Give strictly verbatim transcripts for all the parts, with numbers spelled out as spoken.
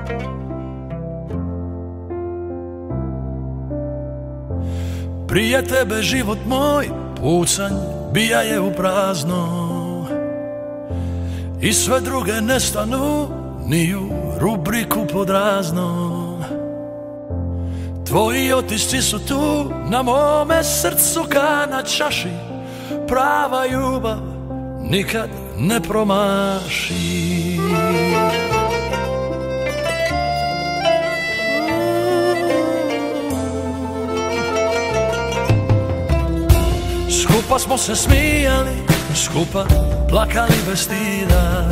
Prije tebe život moj pucanj bija je u prazno i sve druge nestanu ni u rubriku pod razno. Tvoji otisci su tu na mome srcu ka na čaši, prava ljubav nikad ne promaši. Skupa smo se smijali, skupa plakali bez stida,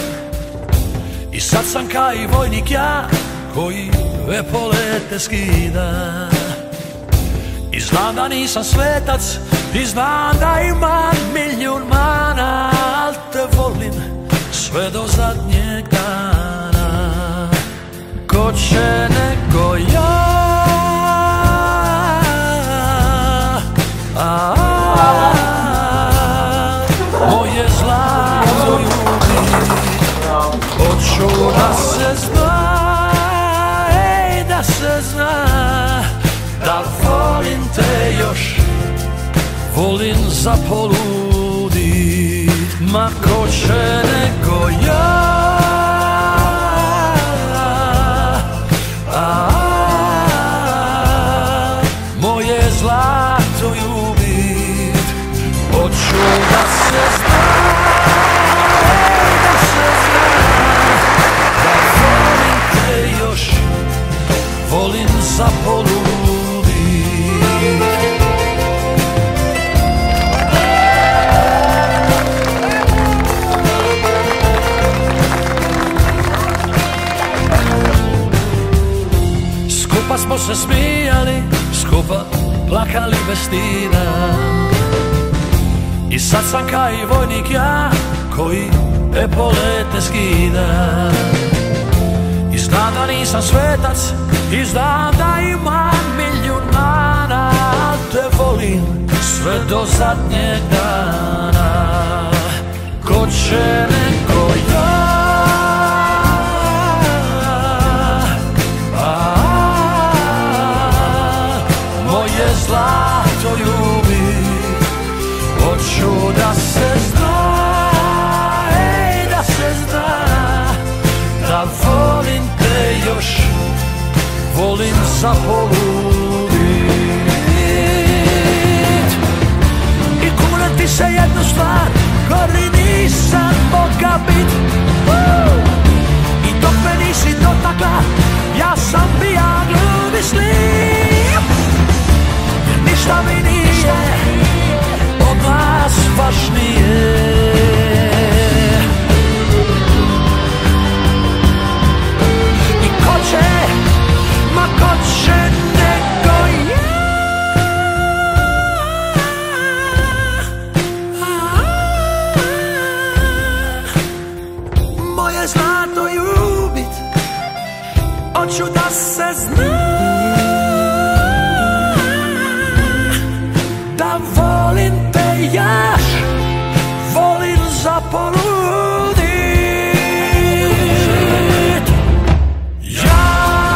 i sad sam ka i vojnik ja koji epolete skida. I znam da nisam svetac, i znam da imam milijun mana, al te volim sve do zadnjeg dana. Ko će nego ja, a, a, moje zlato ljubi, hoću da se zna, ej, da se zna, da volim te još, volim zapoludit. Ma ko će nego ja, a, moje zlato ljubit, hoću da se zna, da se zna, da volim te još, volim zapoludit. Skupa smo se smijali, skupa plakali bez stida, i sad sam ka i vojnik ja koji epolete skida. I znam da nisam svetac, i znam da imam milijun mana, al te volim sve do zadnjeg dana. Ko će nego ja, zlato ljubi, hoću da se zna, ej, da se zna, da volim te još, volim zapoludit. I kunem ti se jednu stvar, gori nisam moga bit, i dok me nisi dotakla, ja sam bija glubi slijep. Ništa mi nije od nas važnije. I ko će, ma ko će nego ja, moje zlato ljubit, hoću da se zna, volim te jaš, volim zapoludit. Ja,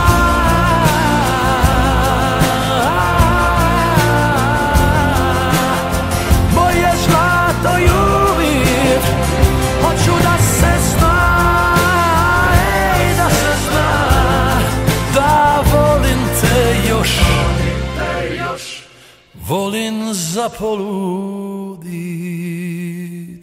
moje zlato ljubit, hoću da se zna, ej, da se zna, da volim te još, volim zapoludit.